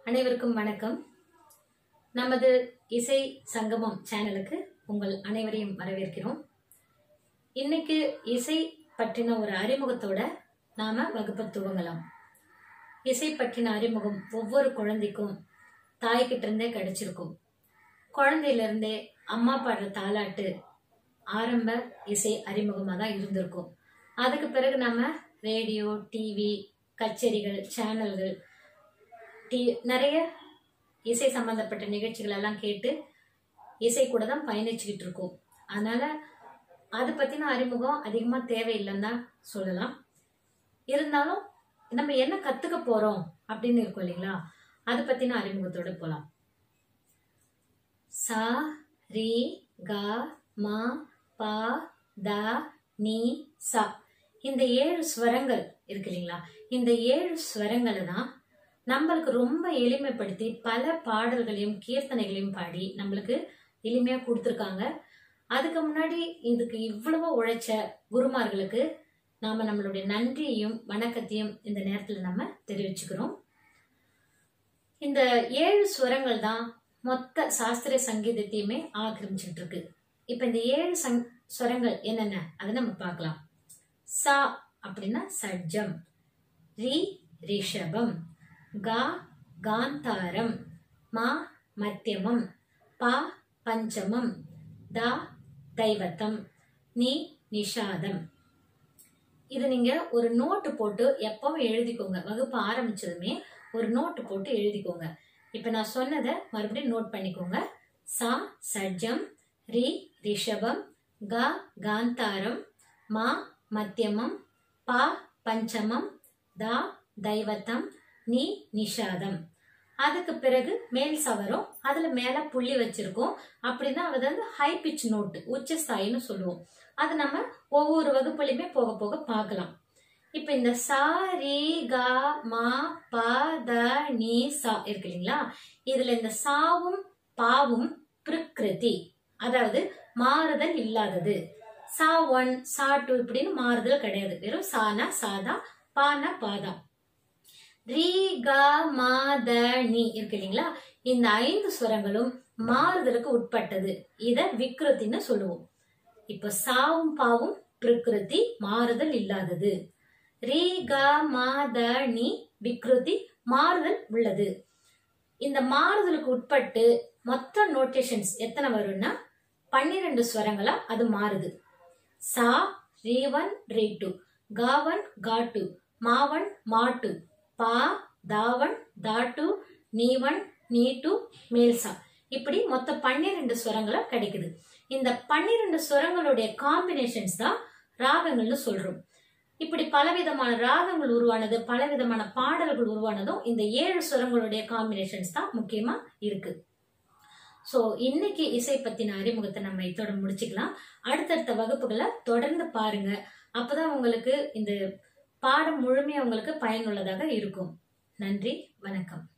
அனைவருக்கும் வணக்கம். நமது இசை சங்கமம் சேனலுக்கு உங்கள் அனைவரையும் வரவேற்கிறோம். இன்னைக்கு இசை பற்றின ஒரு அறிமுகத்தோட நாம வகுப்பை துவங்கலாம். இசை பற்றின அறிமுகம் ஒவ்வொரு குழந்தைக்கும் தாய்கிட்ட இருந்தே கிடைச்சிருக்கும். குழந்தையில இருந்தே அம்மா பாடுற தாலாட்டு ஆரம்ப இசை அறிமுகமாக தான் இருந்திருக்கும். அதுக்கு பிறகு நம்ம ரேடியோ, டிவி, கச்சேரிகள், சேனல்கள், நிறைய இசை சம்பந்தப்பட்ட நிகழ்ச்சிகள் எல்லாம் கேட்டு இசை கூட தான் பயணிச்சுக்கிட்டு இருக்கோம். அதனால அது பத்தின அறிமுகம் அதிகமா தேவையில்லைன்னு தான் சொல்லலாம். இருந்தாலும் நம்ம என்ன கத்துக்க போறோம் அப்படின்னு இருக்கும் இல்லைங்களா, அது பத்தின அறிமுகத்தோட போலாம். சா ரி க ம ப த நீ சா, இந்த 7 ஸ்வரங்கள் இருக்கு இல்லைங்களா, இந்த 7 ஸ்வரங்களை தான் நம்மளுக்கு ரொம்ப எளிமைப்படுத்தி பல பாடல்களையும் கீர்த்தனைகளையும் பாடி நம்மளுக்கு எளிமையா கொடுத்துருக்காங்க. அதுக்கு முன்னாடி இதுக்கு இவ்வளவு உழைச்ச குருமார்களுக்கு நாம நம்மளுடைய நன்றியையும் வணக்கத்தையும் இந்த நேரத்துல நம்ம தெரிவிச்சுக்கிறோம். இந்த 7 ஸ்வரங்கள் தான் மொத்த சாஸ்திரிய சங்கீதத்தையுமே ஆக்கிரமிச்சுட்டு இருக்கு. இப்ப இந்த 7 ஸ்வரங்கள் என்னென்ன அதை நம்ம பார்க்கலாம். சா அப்படின்னா சட்ஜம், ரி ரிஷபம், கா காந்தாரம், மா மத்தியமம், பா பஞ்சமம், தா தைவத்தம், நீ நிஷாதம். இது நீங்க ஒரு நோட்டு போட்டு எப்பவும் எழுதிக்கோங்க. வகுப்பு ஆரம்பிச்சதுமே ஒரு நோட்டு போட்டு எழுதிக்கோங்க. இப்ப நான் சொன்னதை மறுபடியும் நோட் பண்ணிக்கோங்க. சா சட்ஜம், ரி ரிஷபம், கா காந்தாரம், மா மத்தியமம், பா பஞ்சமம், தா தைவத்தம், நீ நிஷாதம். அதுக்கு பிறகு மேல் சவரம், அதுல மேல புள்ளி வச்சிருக்கோம். அப்படின்னா அது வந்து ஹை பிச் நோட்டு, உச்சஸ்தாயின்னு சொல்லுவோம். அது நம்ம ஒவ்வொரு வகுப்புலையுமே போக போக பார்க்கலாம். இப்ப இந்த சா ரி க ம ப த நீ சா இருக்கு இல்லைங்களா, இதுல இந்த சாவும் பாவும் பிரகிருதி, அதாவது மாறுதல் இல்லாதது. சா 1 சா 2 இப்படின்னு மாறுதல் கிடையாது. வெறும் சானா சாதா, பானா பாதா. ரி க ம த நீ இருக்கு இல்லைங்களா, இந்த 5 ஸ்வரங்களும் மாறுதலுக்கு உட்பட்டது. இத விக்ருத்தின்னு சொல்லுவோம். இப்ப சாவும் பாவும் பிரகிருதி, மாறுதல் இல்லாதது. ரி க ம த நீ விக்ருதி, மாறுதல் உள்ளது. இந்த மாறுதலுக்கு உட்பட்டு மொத்த நோட்டேஷன்ஸ் எத்தனை வரும்னா 12 ஸ்வரங்களா அது மாறுது. சா ரி 1 ரி 2, கா 1 கா 2, மா 1 மா 2, பா தா 1 தா 2, நீ 1 நீ 2, மேல் சா. இப்படி மொத்தம் 12 ஸ்வரங்களா கிடைக்குது. இந்த 12 ஸ்வரங்களுடைய காம்பினேஷன்ஸ் தான் ராகங்கள்னு சொல்றோம். இப்படி பலவிதமான ராகங்கள் உருவானது, பலவிதமான பாடல்கள் உருவானதும் இந்த 7 ஸ்வரங்களுடைய காம்பினேஷன்ஸ் தான் முக்கியமா இருக்கு. சோ இன்னைக்கு இசை பத்தின அறிமுகத்தை நம்ம இதோட முடிச்சுக்கலாம். அடுத்தடுத்த வகுப்புகளை தொடர்ந்து பாருங்க. அப்பதான் உங்களுக்கு இந்த பாடம் முழுமையா உங்களுக்கு பயனுள்ளதாக இருக்கும். நன்றி, வணக்கம்.